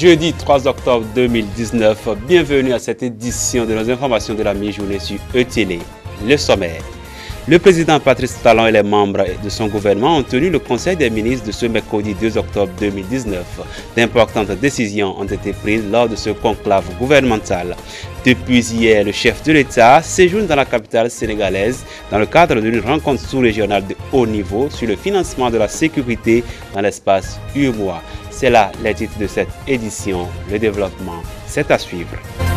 Jeudi 3 octobre 2019, bienvenue à cette édition de nos informations de la mi-journée sur E-Télé. Le sommaire. Le président Patrice Talon et les membres de son gouvernement ont tenu le conseil des ministres de ce mercredi 2 octobre 2019. D'importantes décisions ont été prises lors de ce conclave gouvernemental. Depuis hier, le chef de l'État séjourne dans la capitale sénégalaise dans le cadre d'une rencontre sous-régionale de haut niveau sur le financement de la sécurité dans l'espace UEMOA. C'est là les titres de cette édition. Le développement, c'est à suivre.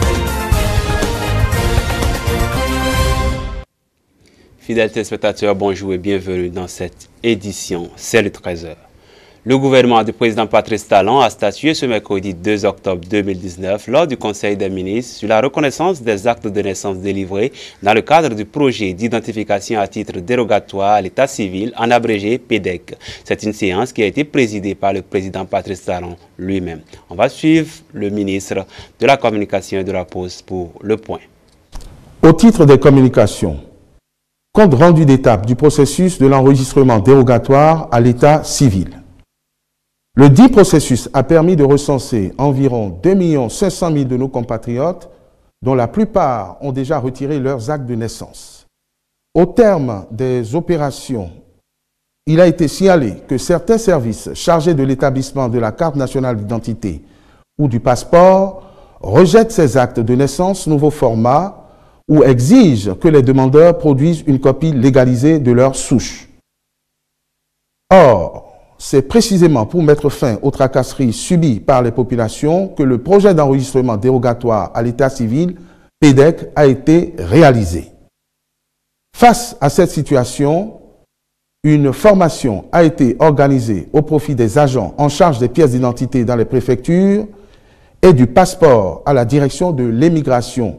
Fidèles téléspectateurs, bonjour et bienvenue dans cette édition. C'est le 13h. Le gouvernement du président Patrice Talon a statué ce mercredi 2 octobre 2019 lors du Conseil des ministres sur la reconnaissance des actes de naissance délivrés dans le cadre du projet d'identification à titre dérogatoire à l'état civil, en abrégé PEDEC. C'est une séance qui a été présidée par le président Patrice Talon lui-même. On va suivre le ministre de la Communication et de la Poste pour le point. Au titre des communications, compte rendu d'étape du processus de l'enregistrement dérogatoire à l'état civil. Le dit processus a permis de recenser environ 2 500 000 de nos compatriotes, dont la plupart ont déjà retiré leurs actes de naissance. Au terme des opérations, il a été signalé que certains services chargés de l'établissement de la carte nationale d'identité ou du passeport rejettent ces actes de naissance nouveau format ou exigent que les demandeurs produisent une copie légalisée de leur souche. Or, c'est précisément pour mettre fin aux tracasseries subies par les populations que le projet d'enregistrement dérogatoire à l'état civil, PEDEC, a été réalisé. Face à cette situation, une formation a été organisée au profit des agents en charge des pièces d'identité dans les préfectures et du passeport à la direction de l'immigration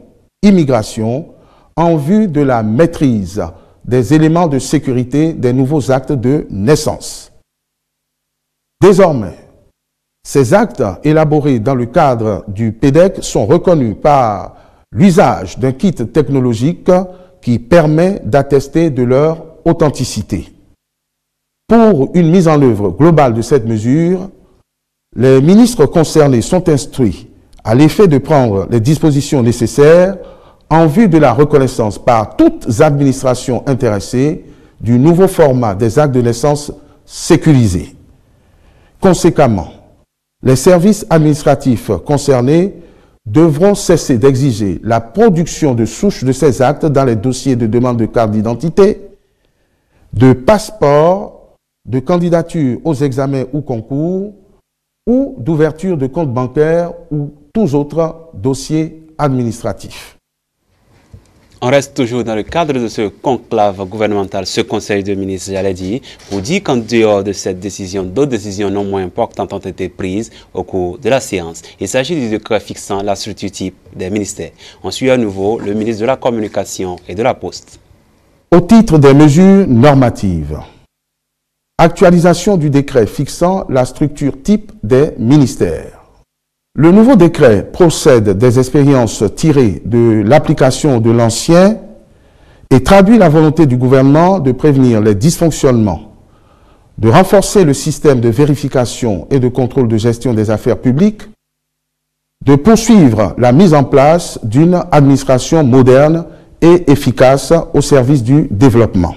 en vue de la maîtrise des éléments de sécurité des nouveaux actes de naissance. Désormais, ces actes élaborés dans le cadre du PEDEC sont reconnus par l'usage d'un kit technologique qui permet d'attester de leur authenticité. Pour une mise en œuvre globale de cette mesure, les ministres concernés sont instruits à l'effet de prendre les dispositions nécessaires en vue de la reconnaissance par toutes administrations intéressées du nouveau format des actes de naissance sécurisés. Conséquemment, les services administratifs concernés devront cesser d'exiger la production de souches de ces actes dans les dossiers de demande de carte d'identité, de passeport, de candidature aux examens ou concours, ou d'ouverture de compte bancaire ou tous autres dossiers administratifs. On reste toujours dans le cadre de ce conclave gouvernemental, ce conseil de ministres, j'allais dire, pour dire qu'en dehors de cette décision, d'autres décisions non moins importantes ont été prises au cours de la séance. Il s'agit du décret fixant la structure type des ministères. On suit à nouveau le ministre de la Communication et de la Poste. Au titre des mesures normatives, actualisation du décret fixant la structure type des ministères. Le nouveau décret procède des expériences tirées de l'application de l'ancien et traduit la volonté du gouvernement de prévenir les dysfonctionnements, de renforcer le système de vérification et de contrôle de gestion des affaires publiques, de poursuivre la mise en place d'une administration moderne et efficace au service du développement.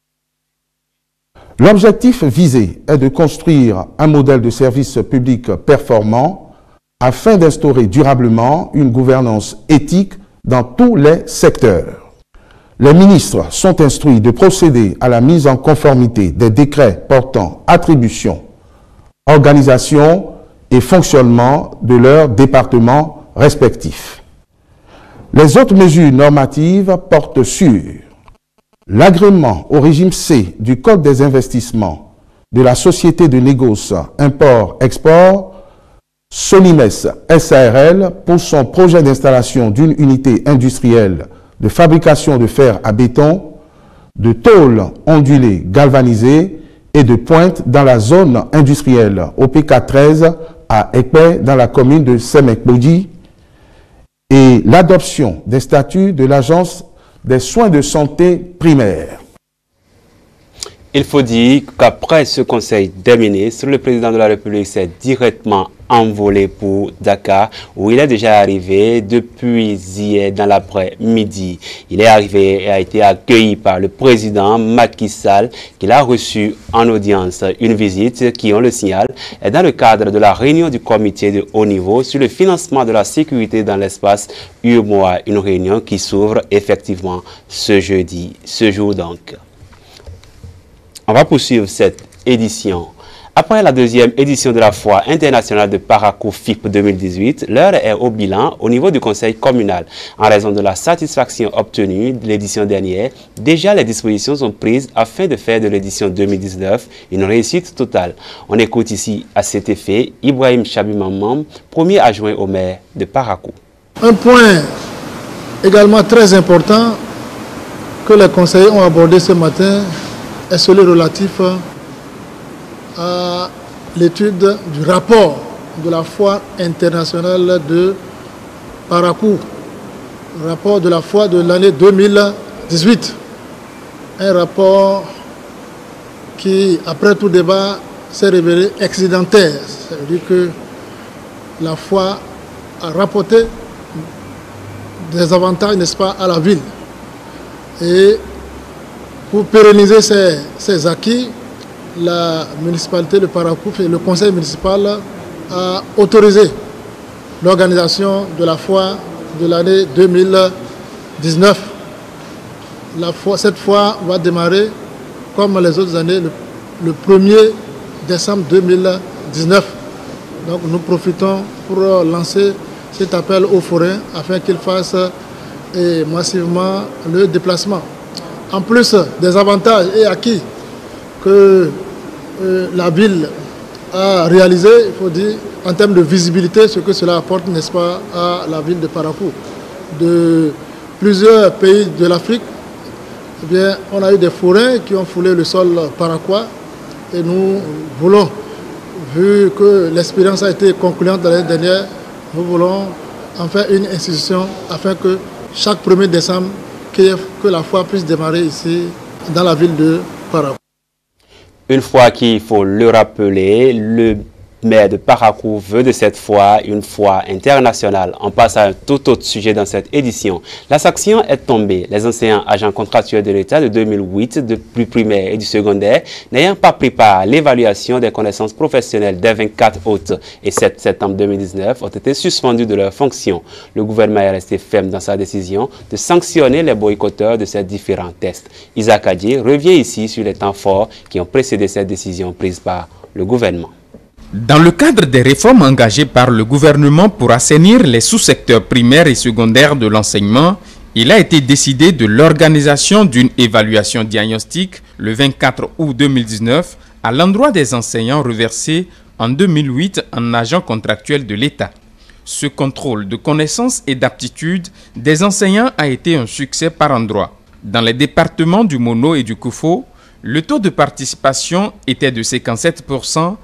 L'objectif visé est de construire un modèle de service public performant afin d'instaurer durablement une gouvernance éthique dans tous les secteurs. Les ministres sont instruits de procéder à la mise en conformité des décrets portant attribution, organisation et fonctionnement de leurs départements respectifs. Les autres mesures normatives portent sur l'agrément au régime C du Code des investissements de la société de négoce import-export Solimes SARL pour son projet d'installation d'une unité industrielle de fabrication de fer à béton, de tôles ondulées galvanisées et de pointe dans la zone industrielle OPK 13 à Ekpe dans la commune de Semekbodi et l'adoption des statuts de l'Agence des soins de santé primaires. Il faut dire qu'après ce conseil des ministres, le président de la République s'est directement envolé pour Dakar, où il est déjà arrivé depuis hier dans l'après-midi. Il est arrivé et a été accueilli par le président Macky Sall, qui l'a reçu en audience. Une visite qui, on le signale, est dans le cadre de la réunion du comité de haut niveau sur le financement de la sécurité dans l'espace UEMOA. Une réunion qui s'ouvre effectivement ce jeudi, ce jour donc. On va poursuivre cette édition. Après la deuxième édition de la Foire internationale de Parakou FIP 2018, l'heure est au bilan au niveau du conseil communal. En raison de la satisfaction obtenue de l'édition dernière, déjà les dispositions sont prises afin de faire de l'édition 2019 une réussite totale. On écoute ici à cet effet Ibrahim Chabimamam, premier adjoint au maire de Parakou. Un point également très important que les conseillers ont abordé ce matin est celui relatif à l'étude du rapport de la Foire internationale de Parakou, rapport de la Foire de l'année 2018. Un rapport qui, après tout débat, s'est révélé excédentaire. Ça veut dire que la Foire a rapporté des avantages, n'est-ce pas, à la ville. Et pour pérenniser ces acquis, la municipalité de Parakou et le conseil municipal a autorisé l'organisation de la foire de l'année 2019. Cette foire va démarrer, comme les autres années, le 1er décembre 2019. Donc nous profitons pour lancer cet appel aux forains afin qu'ils fassent massivement le déplacement. En plus des avantages et acquis que la ville a réalisé, il faut dire, en termes de visibilité, ce que cela apporte, n'est-ce pas, à la ville de Parakou. De plusieurs pays de l'Afrique, eh bien, on a eu des forains qui ont foulé le sol paraquois et nous voulons, vu que l'expérience a été concluante l'année dernière, nous voulons en faire une institution afin que chaque 1er décembre, que la foire puisse démarrer ici, dans la ville de Parakou. Une fois qu'il faut le rappeler, le maire de Parakou veut de cette foire une foire internationale. On passe à un tout autre sujet dans cette édition. La sanction est tombée. Les enseignants agents contractuels de l'État de 2008, du primaire et du secondaire, n'ayant pas pris part à l'évaluation des connaissances professionnelles des 24 août et 7 septembre 2019, ont été suspendus de leurs fonctions. Le gouvernement est resté ferme dans sa décision de sanctionner les boycotteurs de ces différents tests. Isaac Adji revient ici sur les temps forts qui ont précédé cette décision prise par le gouvernement. Dans le cadre des réformes engagées par le gouvernement pour assainir les sous-secteurs primaires et secondaires de l'enseignement, il a été décidé de l'organisation d'une évaluation diagnostique le 24 août 2019 à l'endroit des enseignants reversés en 2008 en agents contractuels de l'État. Ce contrôle de connaissances et d'aptitudes des enseignants a été un succès par endroits. Dans les départements du Mono et du Koufo, le taux de participation était de 57%,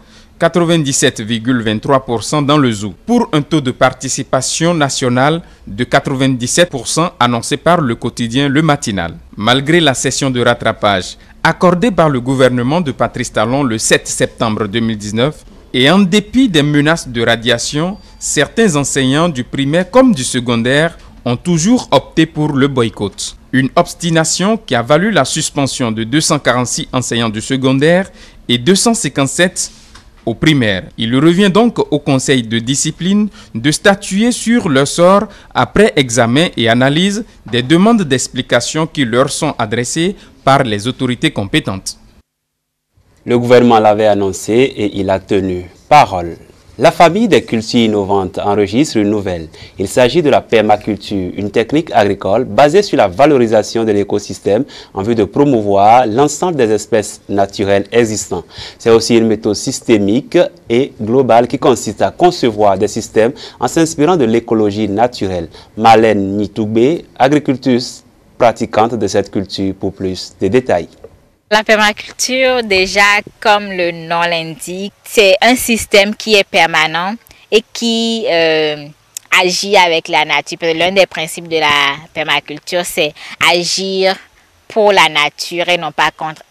97,23% dans le Zou, pour un taux de participation nationale de 97% annoncé par le quotidien Le Matinal. Malgré la session de rattrapage accordée par le gouvernement de Patrice Talon le 7 septembre 2019, et en dépit des menaces de radiation, certains enseignants du primaire comme du secondaire ont toujours opté pour le boycott. Une obstination qui a valu la suspension de 246 enseignants du secondaire et 257 au primaire. Il revient donc au conseil de discipline de statuer sur leur sort après examen et analyse des demandes d'explication qui leur sont adressées par les autorités compétentes. Le gouvernement l'avait annoncé et il a tenu parole. La famille des cultures innovantes enregistre une nouvelle. Il s'agit de la permaculture, une technique agricole basée sur la valorisation de l'écosystème en vue de promouvoir l'ensemble des espèces naturelles existantes. C'est aussi une méthode systémique et globale qui consiste à concevoir des systèmes en s'inspirant de l'écologie naturelle. Marlène Nitoubé, agricultrice pratiquante de cette culture, pour plus de détails. La permaculture, déjà, comme le nom l'indique, c'est un système qui est permanent et qui agit avec la nature. L'un des principes de la permaculture, c'est agir pour la nature et non pas contre elle.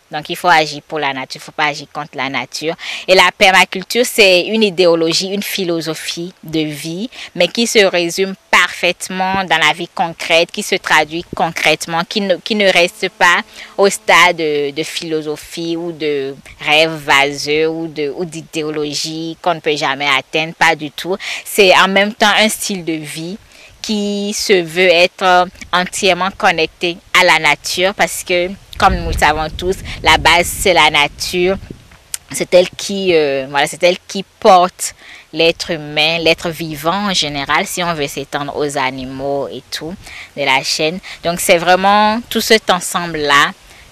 Donc, il faut agir pour la nature, il ne faut pas agir contre la nature. Et la permaculture, c'est une idéologie, une philosophie de vie, mais qui se résume parfaitement dans la vie concrète, qui se traduit concrètement, qui ne reste pas au stade de philosophie ou de rêve vaseux ou d'idéologie qu'on ne peut jamais atteindre, pas du tout. C'est en même temps un style de vie qui se veut être entièrement connecté à la nature parce que, comme nous le savons tous, la base c'est la nature. C'est elle qui porte l'être humain, l'être vivant en général, si on veut s'étendre aux animaux et tout de la chaîne. Donc c'est vraiment tout cet ensemble-là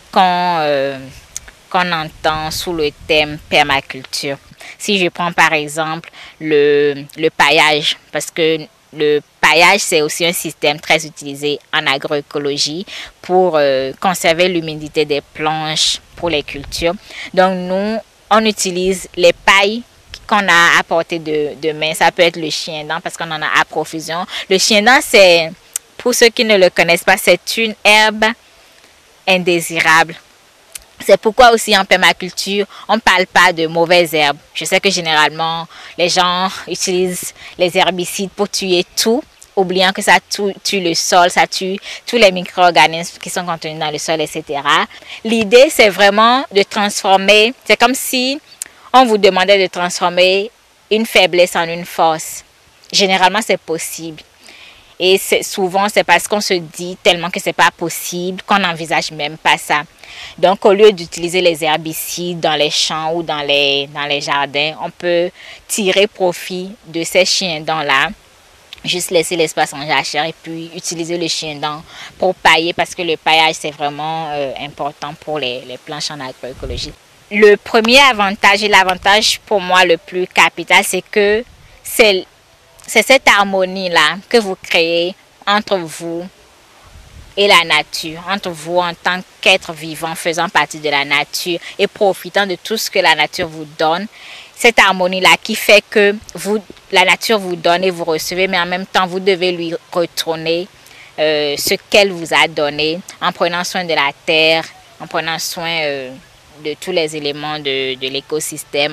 qu'on entend sous le thème permaculture. Si je prends par exemple le paillage, parce que le paillage, c'est aussi un système très utilisé en agroécologie pour conserver l'humidité des planches pour les cultures. Donc, nous, on utilise les pailles qu'on a à portée de main. Ça peut être le chien-dent parce qu'on en a à profusion. Le chien-dent, c'est, pour ceux qui ne le connaissent pas, c'est une herbe indésirable. C'est pourquoi aussi en permaculture, on ne parle pas de mauvaises herbes. Je sais que généralement, les gens utilisent les herbicides pour tuer tout, oubliant que ça tue le sol, ça tue tous les micro-organismes qui sont contenus dans le sol, etc. L'idée, c'est vraiment de transformer, c'est comme si on vous demandait de transformer une faiblesse en une force. Généralement, c'est possible. Et souvent, c'est parce qu'on se dit tellement que ce n'est pas possible qu'on n'envisage même pas ça. Donc, au lieu d'utiliser les herbicides dans les champs ou dans les jardins, on peut tirer profit de ces chiens-dents-là. Juste laisser l'espace en jachère et puis utiliser le chien-dent pour pailler parce que le paillage, c'est vraiment important pour les planches en agroécologie. Le premier avantage et l'avantage pour moi le plus capital, c'est que c'est cette harmonie-là que vous créez entre vous et la nature, entre vous en tant qu'être vivant faisant partie de la nature et profitant de tout ce que la nature vous donne. Cette harmonie-là qui fait que la nature vous donne et vous recevez, mais en même temps, vous devez lui retourner ce qu'elle vous a donné en prenant soin de la terre, en prenant soin de tous les éléments de l'écosystème.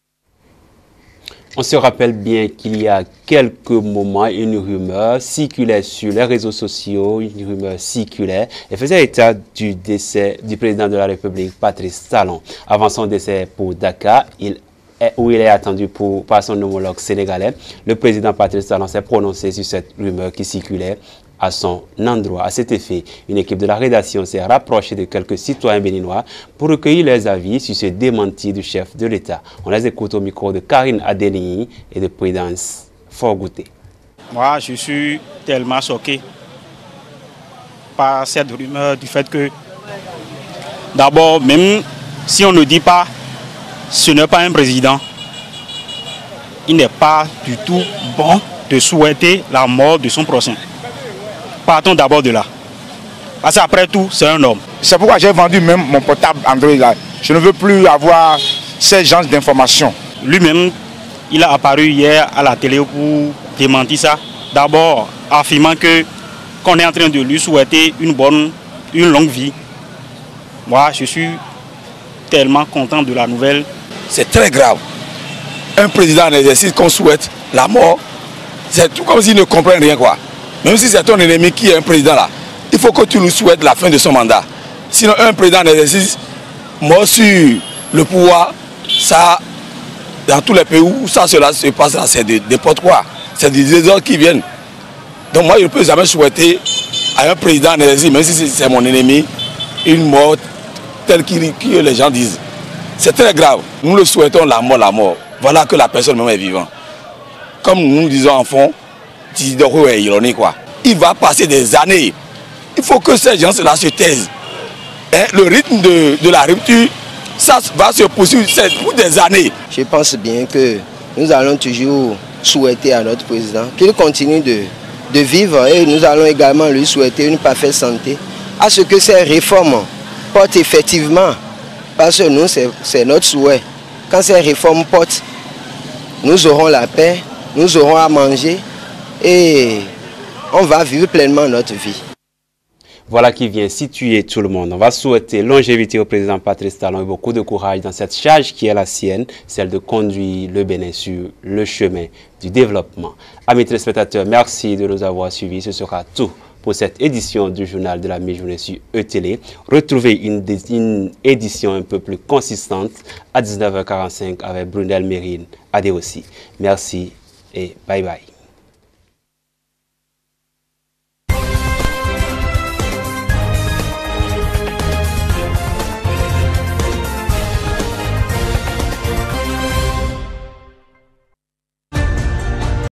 On se rappelle bien qu'il y a quelques moments, une rumeur circulait sur les réseaux sociaux, une rumeur circulait et faisait état du décès du président de la République, Patrice Talon. Avant son décès pour Dakar, où il est attendu par son homologue sénégalais, le président Patrice Talon s'est prononcé sur cette rumeur qui circulait à son endroit. À cet effet, une équipe de la rédaction s'est rapprochée de quelques citoyens béninois pour recueillir leurs avis sur ce démenti du chef de l'État. On les écoute au micro de Karine Adéni et de Prudence Forgouté. Moi, je suis tellement choqué par cette rumeur du fait que, d'abord, même si on ne dit pas ce n'est pas un président, il n'est pas du tout bon de souhaiter la mort de son prochain. Partons d'abord de là. Parce qu'après tout, c'est un homme. C'est pourquoi j'ai vendu même mon portable Android là. Je ne veux plus avoir ces genres d'informations. Lui-même, il a apparu hier à la télé pour démentir ça. D'abord, affirmant qu'on est en train de lui souhaiter une longue vie. Moi, je suis tellement content de la nouvelle. C'est très grave. Un président en exercice qu'on souhaite la mort, c'est tout comme s'il ne comprend rien quoi. Même si c'est ton ennemi qui est un président là, il faut que tu lui souhaites la fin de son mandat. Sinon, un président en exercice mort sur le pouvoir, ça, dans tous les pays où ça cela se passe là, c'est n'importe quoi. C'est des désordres qui viennent. Donc moi, je ne peux jamais souhaiter à un président en exercice, même si c'est mon ennemi, une mort telle que les gens disent. C'est très grave. Nous le souhaitons la mort. Voilà que la personne même est vivante. Comme nous disons en fond, est ironique quoi. Il va passer des années. Il faut que ces gens-là se taisent. Le rythme de la rupture, ça va se poursuivre pour des années. Je pense bien que nous allons toujours souhaiter à notre président qu'il continue de vivre et nous allons également lui souhaiter une parfaite santé à ce que ces réformes portent effectivement. Parce que nous, c'est notre souhait. Quand ces réformes portent, nous aurons la paix, nous aurons à manger et on va vivre pleinement notre vie. Voilà qui vient situer tout le monde. On va souhaiter longévité au président Patrice Talon et beaucoup de courage dans cette charge qui est la sienne, celle de conduire le Bénin sur le chemin du développement. Amis téléspectateurs, merci de nous avoir suivis. Ce sera tout pour cette édition du journal de la mi-journée sur E-Télé. Retrouvez une édition un peu plus consistante à 19h45 avec Brunel Mérine. Adé aussi. Merci et bye bye.